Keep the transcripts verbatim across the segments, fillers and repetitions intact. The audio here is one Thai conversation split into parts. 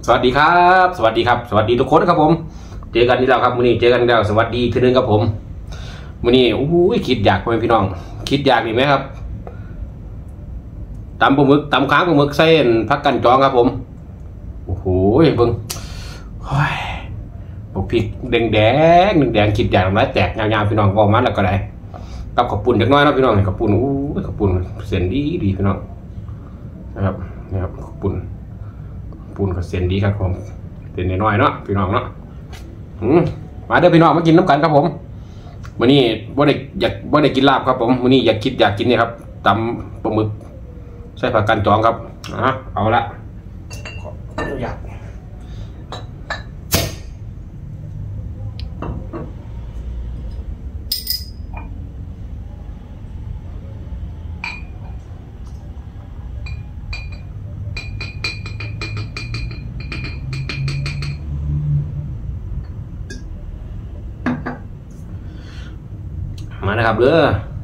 สวัสดีครับสวัสดีครับสวัสดีทุกคนครับผมเจอกันที่แล้วครับมื้อนี้เจอกันแล้วสวัสดีทีนึงครับผมมื้อนี้โอ้ยคิดอยากพ่อแม่พี่น้องคิดอยากนี่ไหมครับตำปลาหมึกตำค้างปลาหมึกเส้นผักกันจองครับผมโอ้โหเบิ่งโอ้ยพวกพริกแดงแดงแดงคิดอยากน้ำลายแตกยาวๆพี่น้องบอกมาแล้วก็ได้กับข้าวปุ้นเล็กน้อยนะพี่น้องข้าวปุ้นโอ้ยข้าวปุ้นเส้นดีดีพี่น้องนะครับนะครับข้าวปุ้นปูนกับเส้นดีครับผมเส้นน้อยๆเนาะพี่น้องเนาะมาเด้อพี่น้องมากินน้ำกันครับผมมื้อนี้บ่ได้อยากบ่ได้กินลาบครับผมมื้อนี้อยากคิดอยากกินนี่ครับตำปลาหมึกใส่ผักกันจองครับอ่ะเอาละขออนุญาตมานะครับเด้อ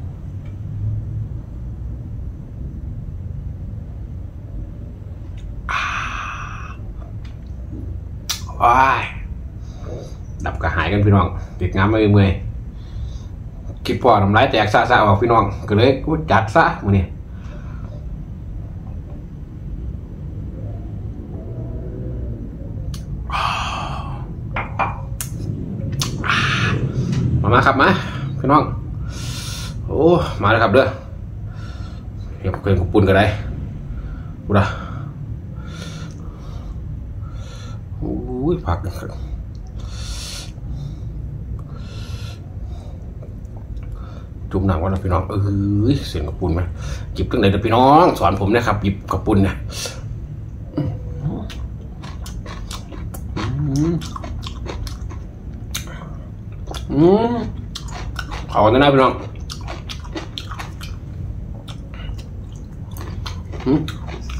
ว้ายดับกระหายกันพี่น้องติดงานไม่เมื่อยคิดพอทำร้ายแตกซะซะออกพี่น้องก็เลยกูจัดซะมื้อนี้มามาครับมาพี่น้องโอ้มาแล้วครับเด้อเดี๋ยวเกินกับปุ่นกันได้กูด่าโอ้ยผักจุ่มหนังวะนะพี่น้องเอ้ยเสียงกับปุ่นไหมหยิบตั้งไหนเด้อพี่น้องสอนผมนะครับหยิบกับปุ่นเนี่ยอืมเอาหน้าพี่น้องอืม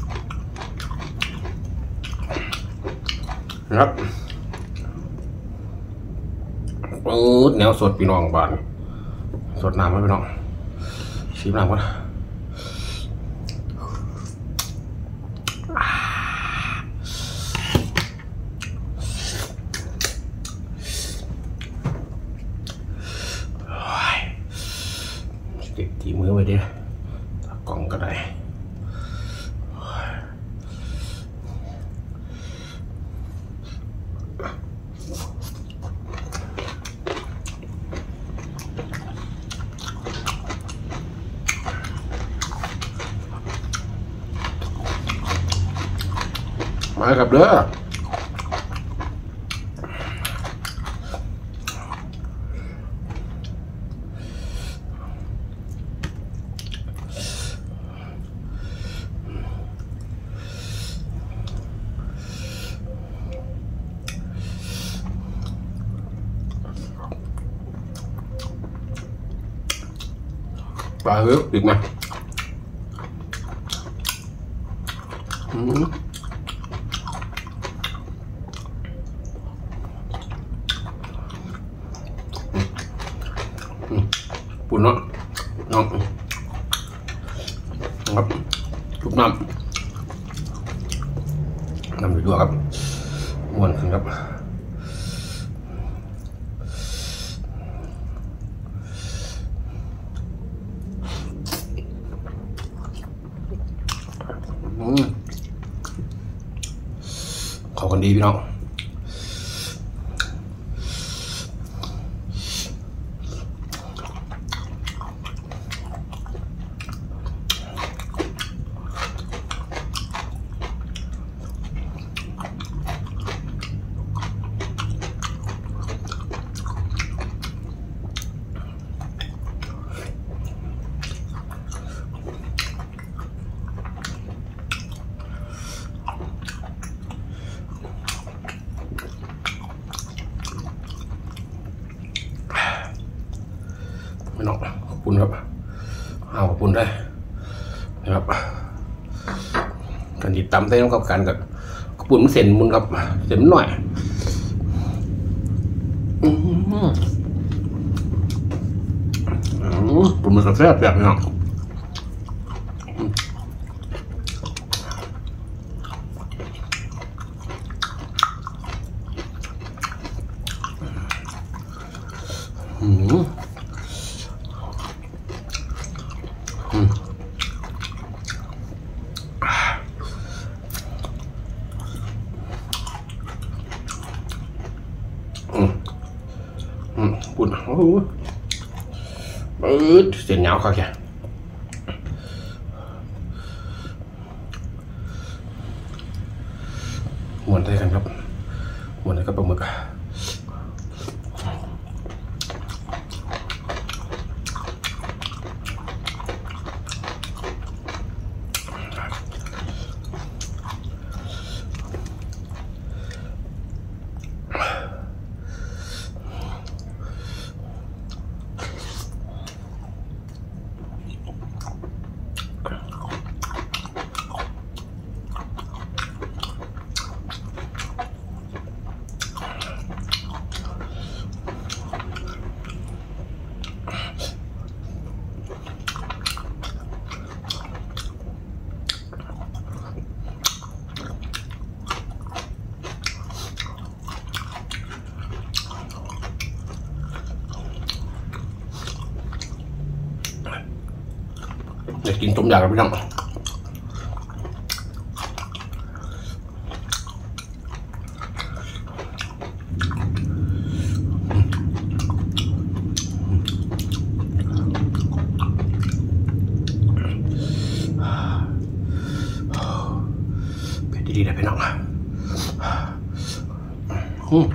ครับปื๊ดแนวสดพี่น้องบ้านสดน้ำไหมพี่น้องชิมน้ำก่อนเก็บตีมือไว้ดิกล่องก็ได้มาครับเด้อปลาเฮ้ยอีกไหมอืมปุ่นเนาะน้องครับจุบน้ำน้ำดีด้วยครับม้วนขึ้นครับเข้ากันดีพี่น้องไม่นอกขอบคุณครับเอาขอบคุณได้นะครับการติดตามได้ต้องกับการกับขอบคุณมันเส้นมุนครับเส้นหน่อยปุ่นมันกระแทกแบบนี้เนาะ อปุ่นโอ้โหปื๊ดเสียงเหงาเขาแกม้วนได้กันครับม้วนได้กับปลาหมึกอยากกินต้มยำกับพี่น้องเป็นดีๆนะพี่น้องอืม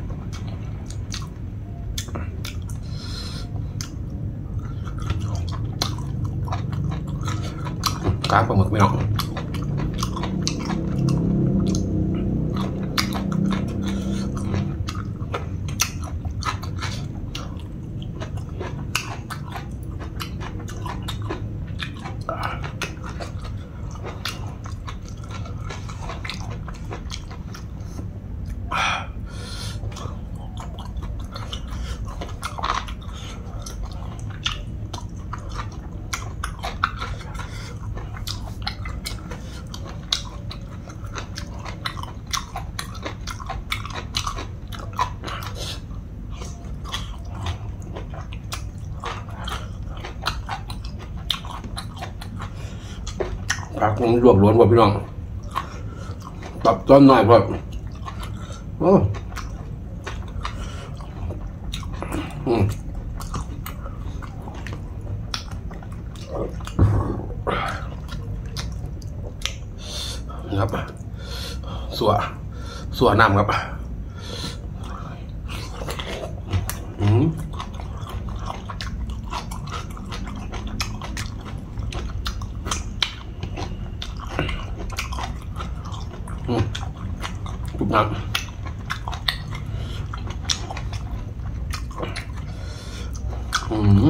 กล้างปลาหมึกไม่น้องผักมันรวบล้วนกว่าพี่น้องตับต้นหน่อยพอโอ้อืมครับสัวสัวน้ำครับอืมจุบน้ำอืม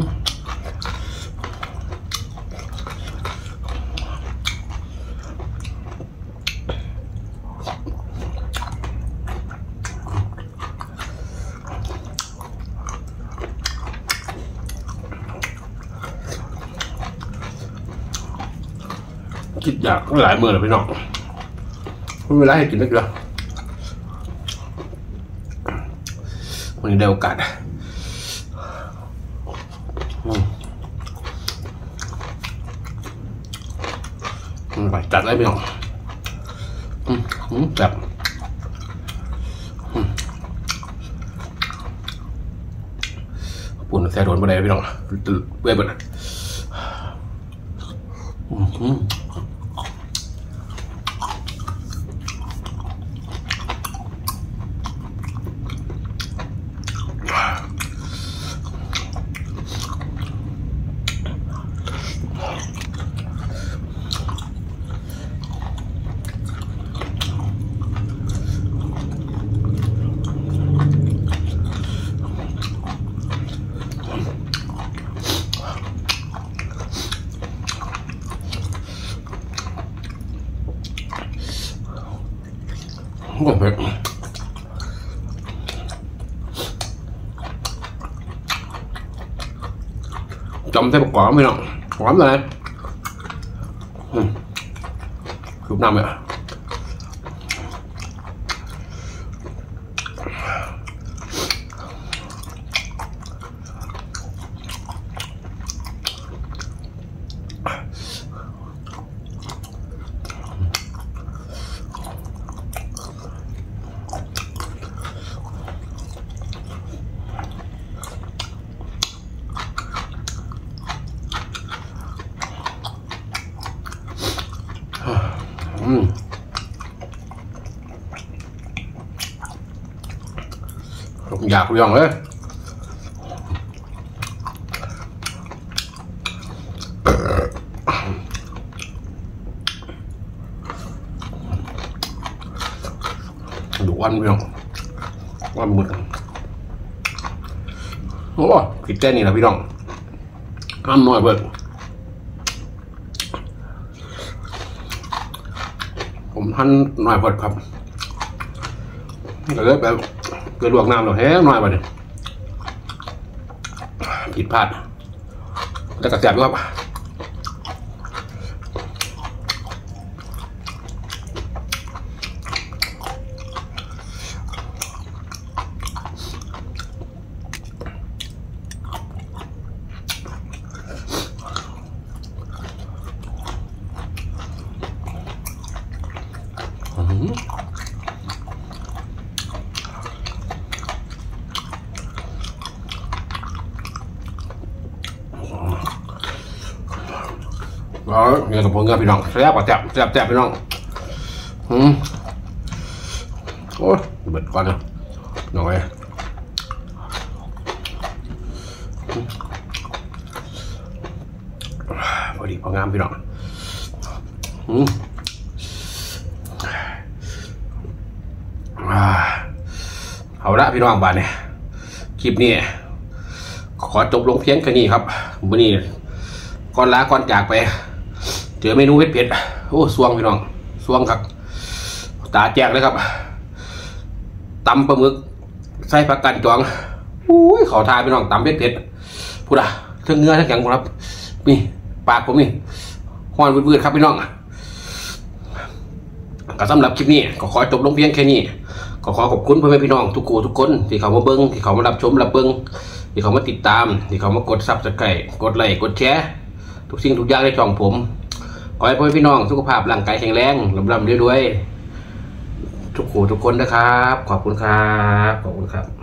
คิดอยากหลายมื้อเลยพี่น้องไม่มีเวลาให้กินได้เลยวันนี้ได้โอกาสไปจัดเลยพี่น้องจับปุ่นแซ่โดนไปเลยพี่น้องเว้ยเบิดโอ้โหจำใส่ประกอบไม่หรอกหอมเลยชุบน้ำเลยอยากพี่น้องเลยดูวันพี่น้องวันหมดโอ้ผิดแค่นี้นะพี่น้องน้ำน้อยเบิดผมท่านน้อยเบิดครับก็เลยแบบเกิดลวกน้ำหน่อยแห้งน้อยไปเลยผิดพลาดแต่กระแสบครับอ๋อเนี่ยกับผมกับพี่น้องแซ่บกว่าแซ่บแซ่บแซ่บพี่น้องอืมโอ้ยเบิดก่อนนะหน่อยพอดีพองามพี่น้องอืมเอาละพี่น้องบ้านเนี่ยคลิปนี้ขอจบลงเพียงแค่นี้ครับวันนี้ก่อนลาก่อนจากไปเจอเมนูเผ็ดๆโอ้สวงพี่น้องสวงครับตาแจกเลยครับตำปลาหมึกใส่ผักกันจองอุ้ยขอทายพี่น้องตำเผ็ดๆพูดอะทั้งเนื้อทั้งแข็งครับนี่ปากผมนี่ห้อนวืดๆครับพี่น้องก็สำหรับคลิปนี้ก็ขอจบลงเพียงแค่นี้ก็ขอขอบคุณพ่อแม่พี่น้องทุกคู่ทุกคนที่เขามาเบิ้งที่เขามารับชมรับเบิ้งที่เขามาติดตามที่เขามากดซับสไครต์กดไลค์กดแชร์ทุกสิ่งทุกอย่างในช่องผมขอให้พ่อแม่พี่น้องสุขภาพร่างกายแข็งแรงร่ำรวยๆทุกคู่ทุกคนนะครับขอบคุณครับขอบคุณครับ